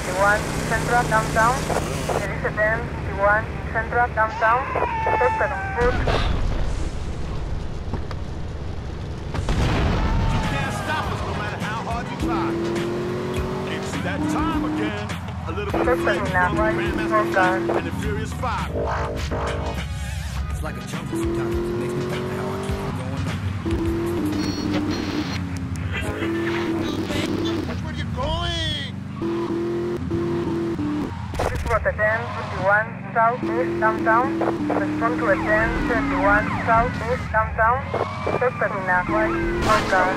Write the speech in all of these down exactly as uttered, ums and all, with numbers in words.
twenty-one, Central Downtown. There is a ten, twenty-one, Central Downtown. Suspect on foot. You can't stop us no matter how hard you try. It's that time again. A little bit of Suspect flavor in that from white Grandmaster car. Flash and the Furious Five. It's like a jungle sometimes. It makes me wonder how I keep on going up. Watch where you're going! This was a ten, twenty-one, Southeast Downtown. Respond to a ten, twenty-one, Southeast Downtown. Suspect in that white car.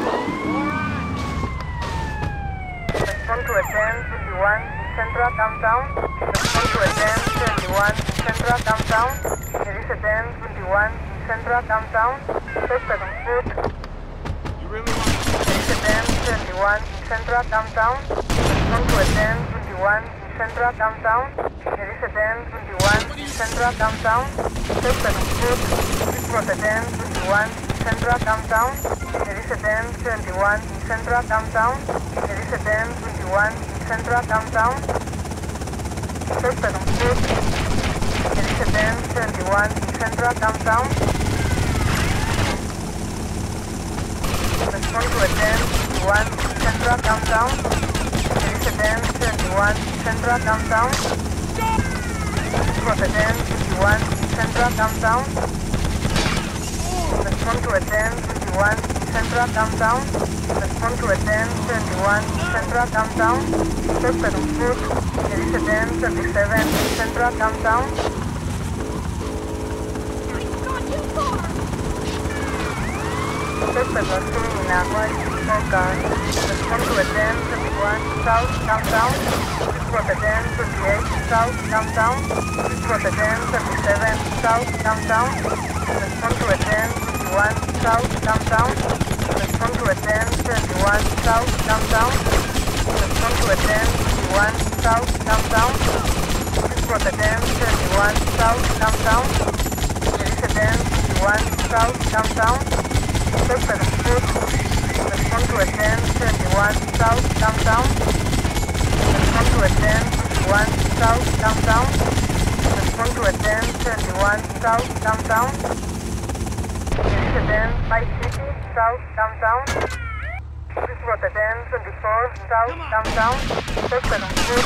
Respond to a ten, twenty-one, Central Downtown. Respond to a ten, twenty-one, Central Downtown. There is a ten, twenty-one, Central Downtown. Suspect on foot. You really want to... There is a ten, twenty-one, Central Downtown. Respond to a ten, twenty-one, Central Downtown. There is a ten, twenty-one, Central Downtown. Suspect on foot. This was a ten, twenty-one, Central Downtown. There is a ten, twenty-one, Central Downtown. There is a ten, twenty-one, Central Downtown. Suspect on foot. There is a ten, twenty-one, Central Downtown. Respond to a ten, twenty-one, Central Downtown. There is a ten, twenty-one, Central Downtown. This was a ten, twenty-one, Central Downtown. Respond to a ten, twenty-one, Central Downtown. Respond to a ten, twenty-one, Central Downtown. Suspect on foot. There is a ten, twenty-seven, Central Downtown. Suspect was seen in a white car. Respond to a ten, twenty-one, South Downtown. This was a ten, twenty-eight, South Downtown. This was a ten, twenty-seven, South Downtown. Respond to a ten, twenty-one, South Downtown. Respond to a ten, twenty-one, South Downtown. Respond to a ten, twenty-one, South Downtown. This was a ten, twenty-one, South Downtown. There is a ten, twenty-one, South Downtown. Suspect on foot. Respond to a ten, twenty-one, South Downtown. Respond to a ten, twenty-one, South Downtown. Respond to a ten, twenty-one, South Downtown. There is a ten, Vice City, South Downtown. This was a ten, twenty-four, South Downtown. Suspect on foot.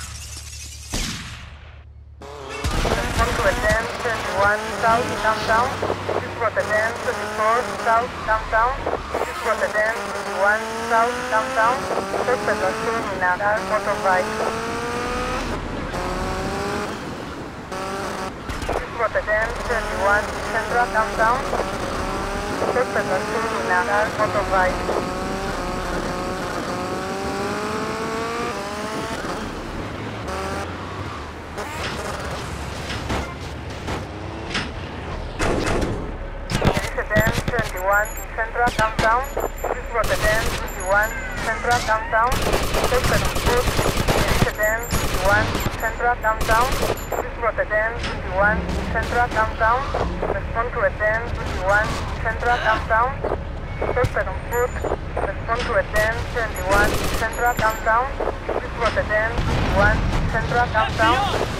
Respond to a ten, twenty-one, South Downtown. This was a ten, twenty-four, South Downtown. This was a ten, twenty-one, South Downtown. Suspect was seen in a car motorbike. This was a ten, twenty-one, Central Downtown. Suspect was seen in a car motorbike. twenty-one, Central Downtown. This was a ten, twenty-one, Central Downtown. Suspect on foot. There is a ten, twenty-one, Central Downtown. This was a ten, twenty-one, Central Downtown. Respond to a ten, twenty-one, Central Downtown. Suspect on foot. Respond to a ten, twenty-one, Central Downtown. This was a ten, twenty-one, Central Downtown.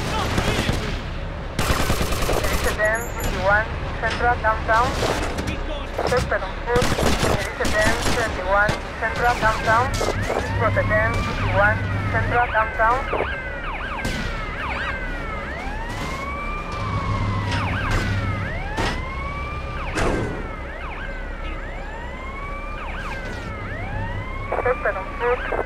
There is a ten, twenty-one, Central Downtown. Suspect on foot. There is a ten, twenty-one, Central Downtown. This was a ten, twenty-one, Central Downtown. Suspect on foot.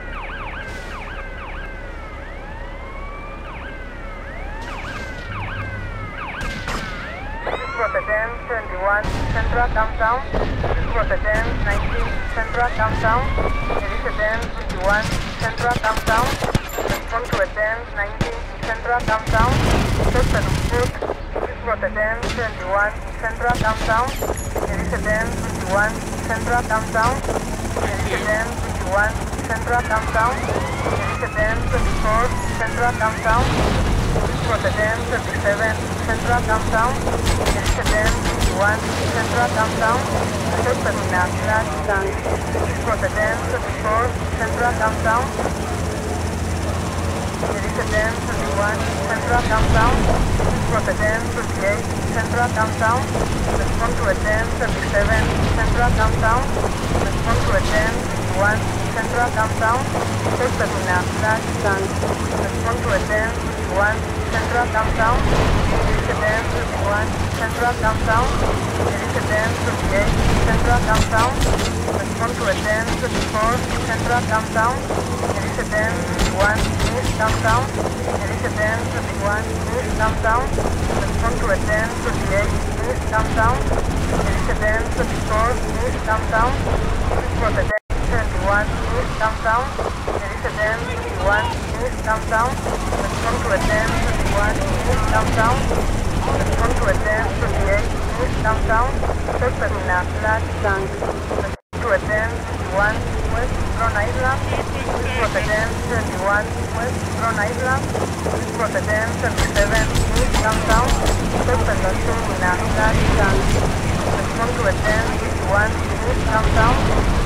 This was a ten, twenty-one, Central Downtown. This was a ten, nineteen, Central Downtown. There is a ten, twenty-one, Central Downtown. Respond to a ten, nineteen, Central Downtown. Suspect on foot. This was a ten, twenty-one, Central Downtown. There is a ten, twenty-one, Central Downtown. There is a ten, twenty-one, Central Downtown. There is a ten, twenty-four, Central Downtown. This was a ten, twenty-seven, Central Downtown. There is a ten, twenty-one, Central Downtown. Suspect in a flash gun. This was a ten, twenty-four, Central Downtown. There is a ten thirty-one Central downtown. This was a ten thirty-eight Central downtown. Respond to a ten thirty-seven Central downtown. Respond to a ten fifty-one Central downtown. Take Terminal Flash Tank. Respond to a ten fifty-one Central downtown. There is a ten thirty-one Central downtown. There is a ten thirty-eight Central downtown. Respond to a ten thirty-four Central downtown. There is a ten fifty-one East downtown. There is a ten thirty-one East downtown. Respond to a ten thirty-eight East downtown. There is a ten thirty-four East downtown. This was a ten thirty-one East downtown. There is a ten fifty-one East downtown. Respond to a ten thirty-one East downtown. Respond to a ten thirty-eight East downtown. Take Terminal Flash Tank. Respond to a ten fifty-one West Rhode Island. This was a ten thirty-one West Rhode Island. This was a ten thirty-seven East downtown. Take Terminal Flash Tank. Respond to a ten fifty-one East downtown.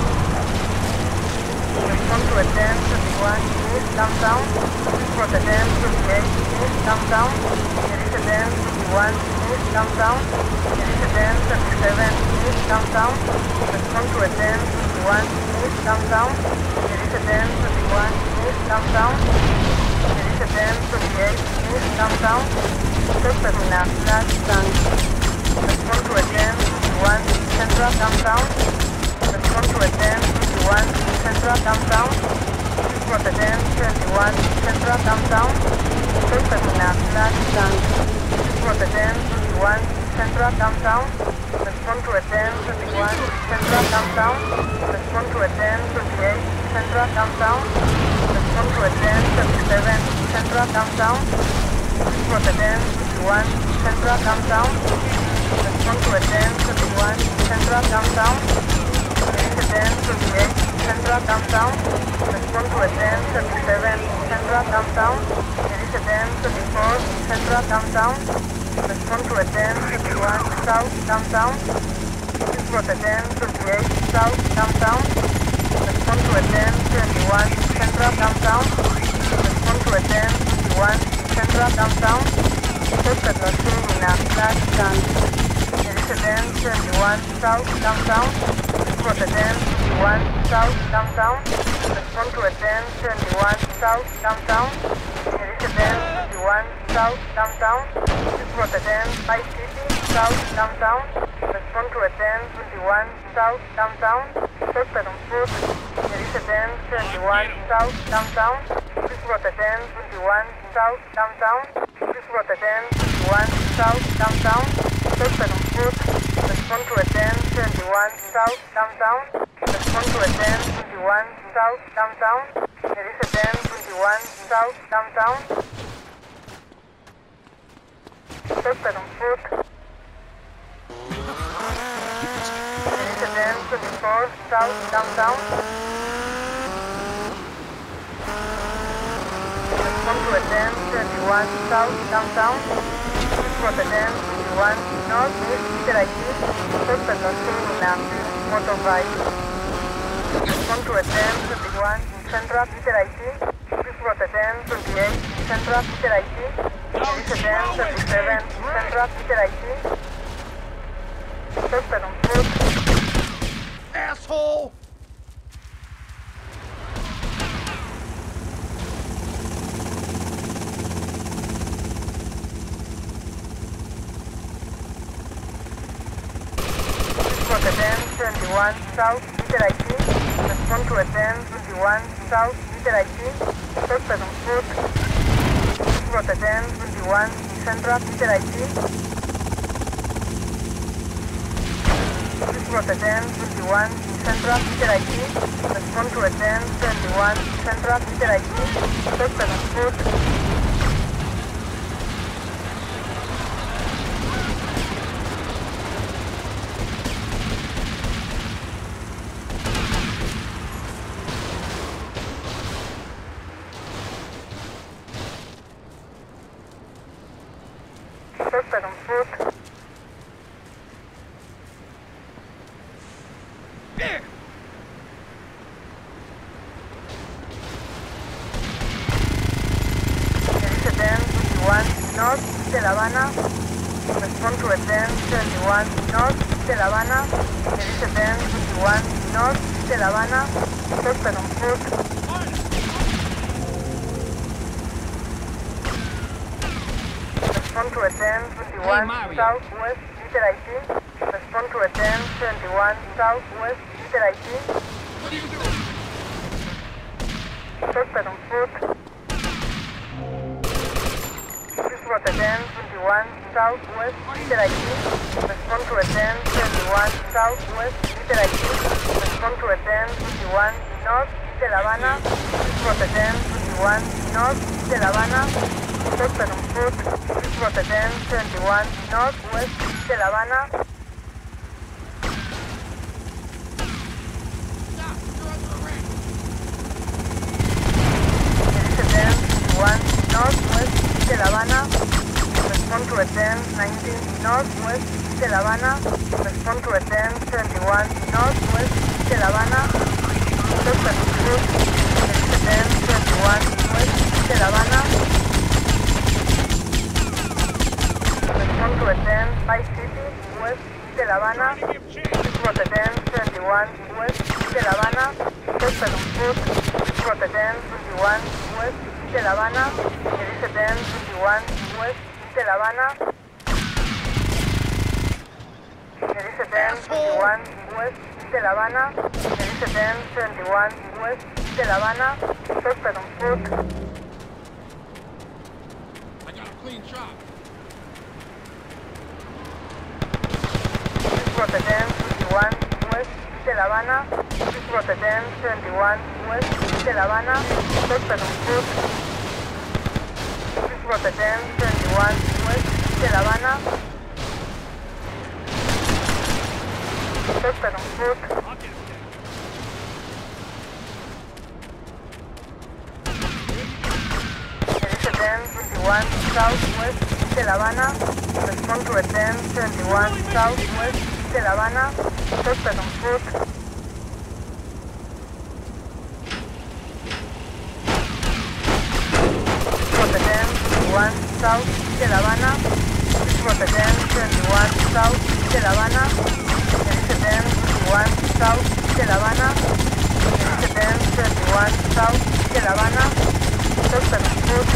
Respond to a ten thirty-one East downtown. This was a ten thirty-eight East downtown. There is a ten fifty-one East downtown. There is a ten thirty-seven East downtown. Respond to a ten fifty-one East downtown. There is a ten thirty-one East downtown. There is a ten thirty-eight East downtown. Take Terminal Flash Tank. Respond to a ten fifty-one Central downtown. Respond to a ten fifty-one Central downtown. This was a ten twenty-one Central downtown. Take Terminal Flash Tank. This was a ten fifty-one Central downtown. Respond to a ten thirty-one Central downtown. Respond to a ten thirty-eight Central downtown. Respond to a ten thirty-seven Central downtown. This was a ten fifty-one Central downtown. Respond to a ten thirty-one Central downtown. There is a ten thirty-eight Central downtown. Respond to a ten thirty-seven Central downtown. There is a ten thirty-four Central downtown. Respond to a ten thirty-one South downtown. This was a ten thirty-eight South downtown. Respond to a ten twenty-one Central downtown. Respond to a ten fifty-one Central downtown. Take Terminal Flash Tank. There is a ten twenty-one South downtown. This was a ten fifty-one South downtown. Respond to a ten twenty-one South downtown. There is a ten fifty-one South downtown. This was a ten fifty South downtown. Respond to a ten twenty-one South downtown. Take Terminal. There is a ten twenty-one South downtown. This was a ten twenty-one South downtown. This was a ten fifty-one South downtown. Take Terminal. Respond to a ten twenty-one South downtown. Respond to a ten twenty-one South downtown. There is a ten twenty-one South downtown. Take Terminal. There is a ten twenty-four South downtown. Respond to a ten twenty-one South downtown. This was a ten fifty-one Northeast Peter I T. Take Terminal Motorbike. Respond to a ten thirty-one Central Peter I T. This was a ten twenty-eight Central Peter I T. There is a ten thirty-seven Central Peter I T. Take Terminal. Asshole! This was a ten twenty-one South Peter I T. Respond to a ten twenty-one South Peter I T. Take Terminal. This was a ten twenty-one Central Peter I T. This was a ten twenty-one Central Peter I T. Respond to a ten twenty-one Central Peter I T. Take Terminal. Terminal. de La Habana. Respond to a ten seventy-one North de La Habana. There is a ten fifty-one North de La Habana. Suspect on foot. Respond to a ten fifty-one Hey, Southwest Meter I T. Respond to a ten seventy-one Southwest Meter I T. What are you doing? Suspect on foot. Please report a ten twenty-one Southwest Meter I T. Respond to a ten seventy-one Southwest Meter I T. Respond to a ten twenty-one North de La Habana. Please report a ten twenty-one North de La Habana. Suspect on foot. Please report a ten seventy-one Northwest de La Habana. Stop! You're under arrest! There is a ten fifty-one Northwest de La Habana. Respond to a ten nineteen Northwest de La Habana. Respond to a ten seventy-one Northwest de La Habana. Suspect on foot. There is a ten twenty-one West de La Habana. Respond to a ten five fifty West de La Habana. Report a ten seventy-one West de La Habana. Suspect on foot. Report a ten twenty-one West de La Habana. There is a ten twenty-one West de La Habana. There is a ten twenty-one West de La Habana. There is a ten seventy-one West de La Habana. Suspect on foot. I got a clean shot. Report a ten fifty-one West de La Habana. Report a ten seventy-one West de La Habana. Suspect on foot. Report a ten seventy-one West de La Habana. Suspect on foot. There is a ten fifty-one Southwest de La Habana. Respond to a ten seventy-one Southwest de La Habana. Suspect on foot. Report a ten fifty-one South de La Habana. Report a ten seventy-one South de La Habana. There is a ten fifty-one South de La Habana. There is a ten seventy-one South de La Habana. Suspect on foot.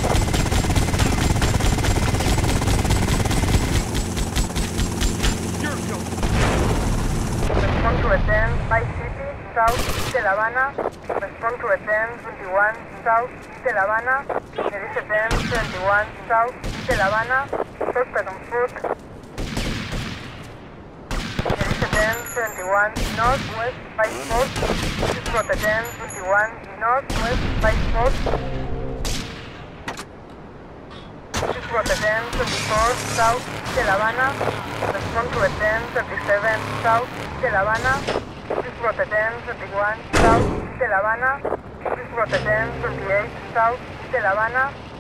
Respond to a ten five fifty South de La Habana. Respond to a ten twenty-one South de La Habana. There is a ten seventy-one South de La Habana. Suspect on foot. There is a ten seventy-one Northwest five four. Please report a ten twenty-one Northwest five four. Please report a ten twenty-four South de La Habana. Respond to a ten thirty-seven South de La Habana. Please report a ten thirty-one South de La Habana. Please report a ten twenty-eight South de La Habana.